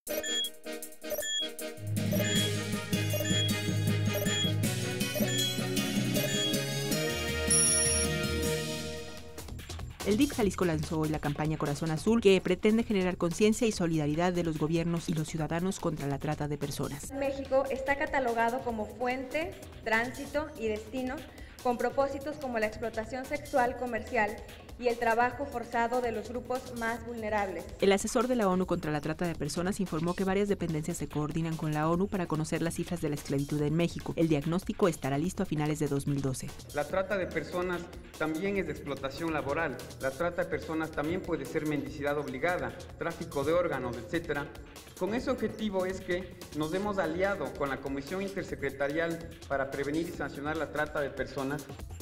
El DIF Jalisco lanzó hoy la campaña Corazón Azul, que pretende generar conciencia y solidaridad de los gobiernos y los ciudadanos contra la trata de personas. México está catalogado como fuente, tránsito y destino, con propósitos como la explotación sexual comercial y el trabajo forzado de los grupos más vulnerables. El asesor de la ONU contra la trata de personas informó que varias dependencias se coordinan con la ONU para conocer las cifras de la esclavitud en México. El diagnóstico estará listo a finales de 2012. La trata de personas también es de explotación laboral. La trata de personas también puede ser mendicidad obligada, tráfico de órganos, etc. Con ese objetivo es que nos hemos aliado con la Comisión Intersecretarial para Prevenir y Sancionar la Trata de Personas.